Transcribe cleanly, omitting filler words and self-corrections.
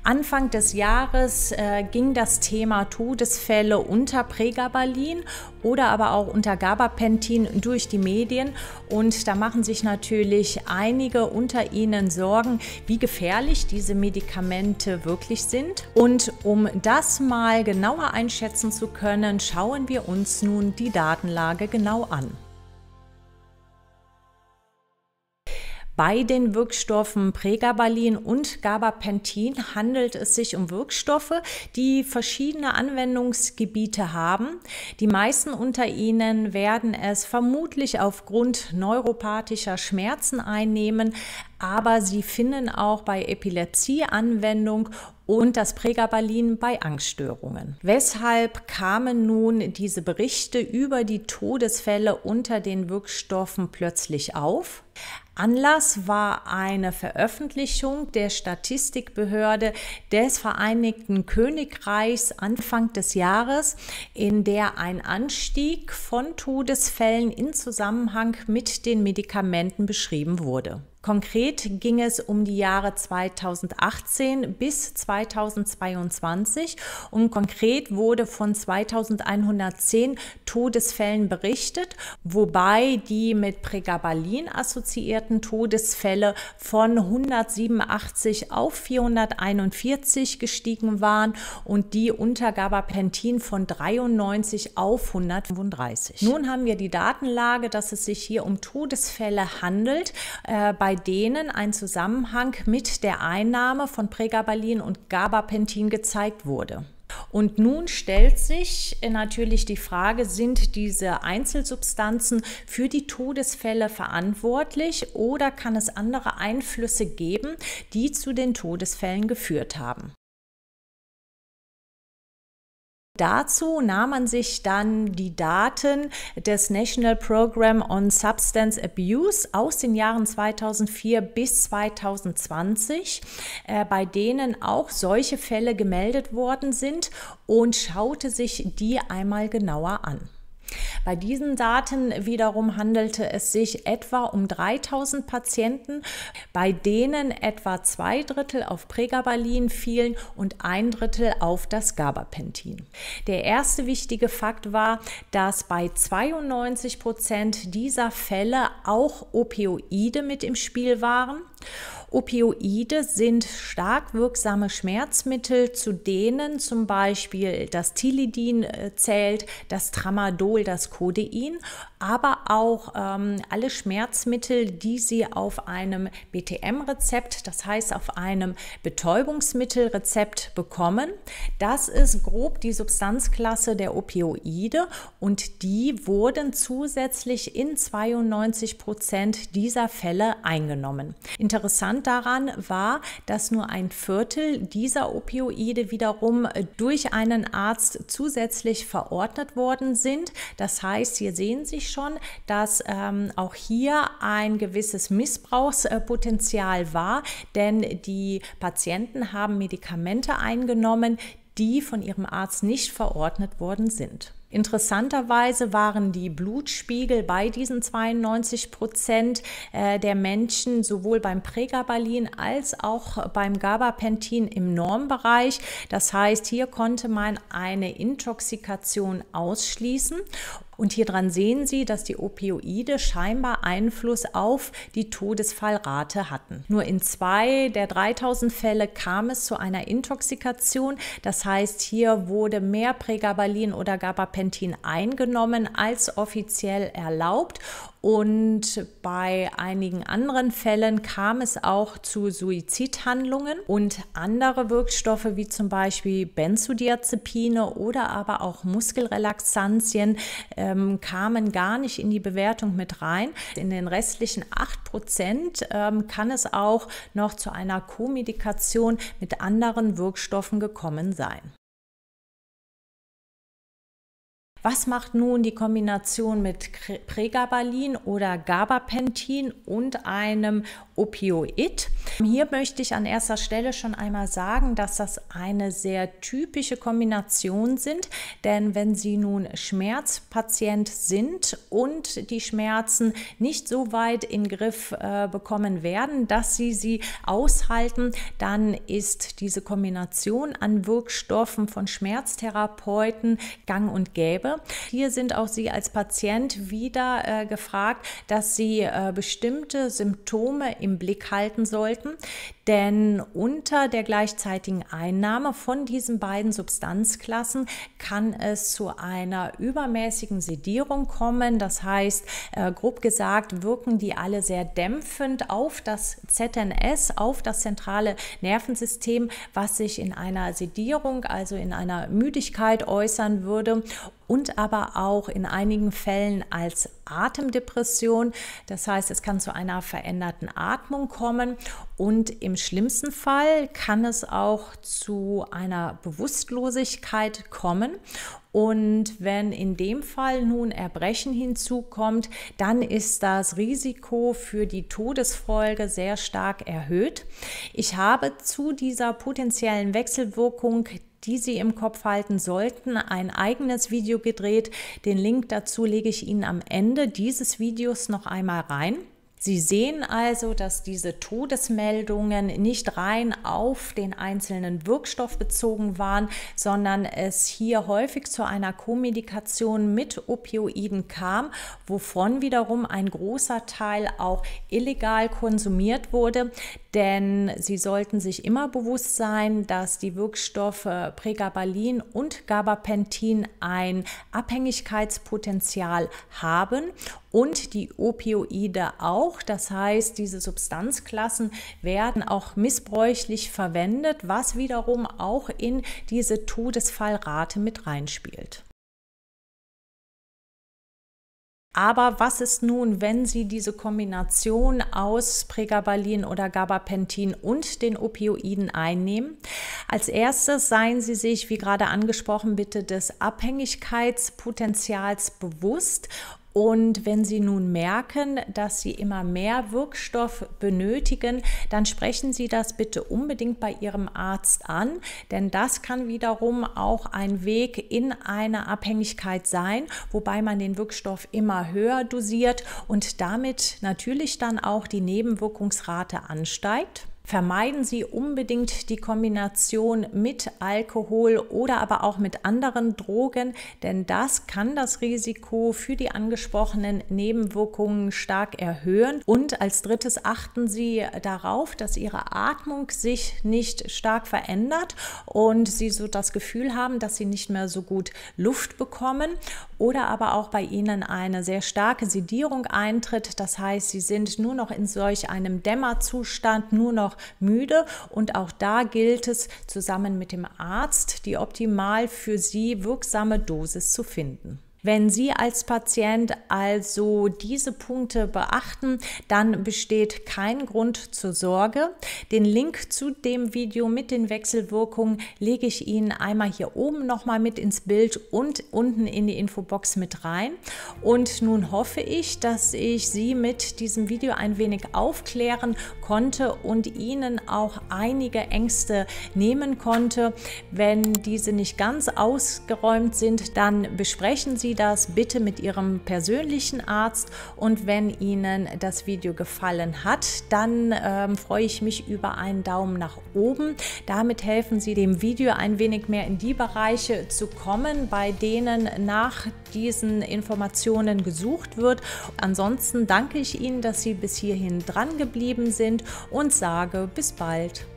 Anfang des Jahres ging das Thema Todesfälle unter Pregabalin oder aber auch unter Gabapentin durch die Medien. Und da machen sich natürlich einige unter ihnen Sorgen, wie gefährlich diese Medikamente wirklich sind. Und um das mal genauer einschätzen zu können, schauen wir uns nun die Datenlage genau an. Bei den Wirkstoffen Pregabalin und Gabapentin handelt es sich um Wirkstoffe, die verschiedene Anwendungsgebiete haben. Die meisten unter ihnen werden es vermutlich aufgrund neuropathischer Schmerzen einnehmen, aber sie finden auch bei Epilepsie Anwendung und das Pregabalin bei Angststörungen. Weshalb kamen nun diese Berichte über die Todesfälle unter den Wirkstoffen plötzlich auf? Anlass war eine Veröffentlichung der Statistikbehörde des Vereinigten Königreichs Anfang des Jahres, in der ein Anstieg von Todesfällen in Zusammenhang mit den Medikamenten beschrieben wurde. Konkret ging es um die Jahre 2018 bis 2022 und konkret wurde von 2110 Todesfällen berichtet, wobei die mit Pregabalin assoziierten Todesfälle von 187 auf 441 gestiegen waren und die unter Gabapentin von 93 auf 135. Nun haben wir die Datenlage, dass es sich hier um Todesfälle handelt, bei denen ein Zusammenhang mit der Einnahme von Pregabalin und Gabapentin gezeigt wurde. Und nun stellt sich natürlich die Frage, sind diese Einzelsubstanzen für die Todesfälle verantwortlich oder kann es andere Einflüsse geben, die zu den Todesfällen geführt haben? Dazu nahm man sich dann die Daten des National Program on Substance Abuse aus den Jahren 2004 bis 2020, bei denen auch solche Fälle gemeldet worden sind, und schaute sich die einmal genauer an. Bei diesen Daten wiederum handelte es sich etwa um 3000 Patienten, bei denen etwa 2/3 auf Pregabalin fielen und 1/3 auf das Gabapentin. Der erste wichtige Fakt war, dass bei 92% dieser Fälle auch Opioide mit im Spiel waren. Opioide sind stark wirksame Schmerzmittel, zu denen zum Beispiel das Tilidin zählt, das Tramadol, das Codein, aber auch alle Schmerzmittel, die Sie auf einem BTM-Rezept, das heißt auf einem Betäubungsmittelrezept bekommen. Das ist grob die Substanzklasse der Opioide und die wurden zusätzlich in 92% dieser Fälle eingenommen. Interessant daran war, dass nur 1/4 dieser Opioide wiederum durch einen Arzt zusätzlich verordnet worden sind. Das heißt, hier sehen Sie schon, dass auch hier ein gewisses Missbrauchspotenzial war, denn die Patienten haben Medikamente eingenommen, die von ihrem Arzt nicht verordnet worden sind. Interessanterweise waren die Blutspiegel bei diesen 92% der Menschen sowohl beim Pregabalin als auch beim Gabapentin im Normbereich. Das heißt, hier konnte man eine Intoxikation ausschließen. Und hier dran sehen Sie, dass die Opioide scheinbar Einfluss auf die Todesfallrate hatten. Nur in 2 der 3000 Fälle kam es zu einer Intoxikation. Das heißt, hier wurde mehr Pregabalin oder Gabapentin eingenommen als offiziell erlaubt. Und bei einigen anderen Fällen kam es auch zu Suizidhandlungen und andere Wirkstoffe wie zum Beispiel Benzodiazepine oder aber auch Muskelrelaxantien kamen gar nicht in die Bewertung mit rein. In den restlichen 8% kann es auch noch zu einer Komedikation mit anderen Wirkstoffen gekommen sein. Was macht nun die Kombination mit Pregabalin oder Gabapentin und einem Opioid? Hier möchte ich an erster Stelle schon einmal sagen, dass das eine sehr typische Kombination sind, denn wenn Sie nun Schmerzpatient sind und die Schmerzen nicht so weit in den Griff bekommen werden, dass sie aushalten, dann ist diese Kombination an Wirkstoffen von Schmerztherapeuten gang und gäbe. Hier sind auch Sie als Patient wieder gefragt, dass Sie bestimmte Symptome im Blick halten sollten, denn unter der gleichzeitigen Einnahme von diesen beiden Substanzklassen kann es zu einer übermäßigen Sedierung kommen. Das heißt, grob gesagt, wirken die alle sehr dämpfend auf das ZNS, auf das zentrale Nervensystem, was sich in einer Sedierung, also in einer Müdigkeit äußern würde und aber auch in einigen Fällen als Atemdepression. Das heißt, es kann zu einer veränderten Atmung kommen und im schlimmsten Fall kann es auch zu einer Bewusstlosigkeit kommen. Und wenn in dem Fall nun Erbrechen hinzukommt, dann ist das Risiko für die Todesfolge sehr stark erhöht. Ich habe zu dieser potenziellen Wechselwirkung, die Sie im Kopf halten sollten, ein eigenes Video gedreht. Den Link dazu lege ich Ihnen am Ende dieses Videos noch einmal rein. Sie sehen also, dass diese Todesmeldungen nicht rein auf den einzelnen Wirkstoff bezogen waren, sondern es hier häufig zu einer Komedikation mit Opioiden kam, wovon wiederum ein großer Teil auch illegal konsumiert wurde. Denn Sie sollten sich immer bewusst sein, dass die Wirkstoffe Pregabalin und Gabapentin ein Abhängigkeitspotenzial haben und die Opioide auch. Das heißt, diese Substanzklassen werden auch missbräuchlich verwendet, was wiederum auch in diese Todesfallrate mit reinspielt. Aber was ist nun, wenn Sie diese Kombination aus Pregabalin oder Gabapentin und den Opioiden einnehmen? Als erstes seien Sie sich, wie gerade angesprochen, bitte des Abhängigkeitspotenzials bewusst. Und wenn Sie nun merken, dass Sie immer mehr Wirkstoff benötigen, dann sprechen Sie das bitte unbedingt bei Ihrem Arzt an, denn das kann wiederum auch ein Weg in eine Abhängigkeit sein, wobei man den Wirkstoff immer höher dosiert und damit natürlich dann auch die Nebenwirkungsrate ansteigt. Vermeiden Sie unbedingt die Kombination mit Alkohol oder aber auch mit anderen Drogen, denn das kann das Risiko für die angesprochenen Nebenwirkungen stark erhöhen. Und als drittes achten Sie darauf, dass Ihre Atmung sich nicht stark verändert und Sie so das Gefühl haben, dass Sie nicht mehr so gut Luft bekommen oder aber auch bei Ihnen eine sehr starke Sedierung eintritt. Das heißt, Sie sind nur noch in solch einem Dämmerzustand, nur noch müde, und auch da gilt es, zusammen mit dem Arzt die optimal für Sie wirksame Dosis zu finden. Wenn Sie als Patient also diese Punkte beachten, dann besteht kein Grund zur Sorge. Den Link zu dem Video mit den Wechselwirkungen lege ich Ihnen einmal hier oben nochmal mit ins Bild und unten in die Infobox mit rein. Und nun hoffe ich, dass ich Sie mit diesem Video ein wenig aufklären konnte und Ihnen auch einige Ängste nehmen konnte. Wenn diese nicht ganz ausgeräumt sind, dann besprechen Sie das bitte mit Ihrem persönlichen Arzt, und wenn Ihnen das Video gefallen hat, dann freue ich mich über einen Daumen nach oben. Damit helfen Sie dem Video ein wenig mehr in die Bereiche zu kommen, bei denen nach diesen Informationen gesucht wird. Ansonsten danke ich Ihnen, dass Sie bis hierhin dran geblieben sind und sage bis bald.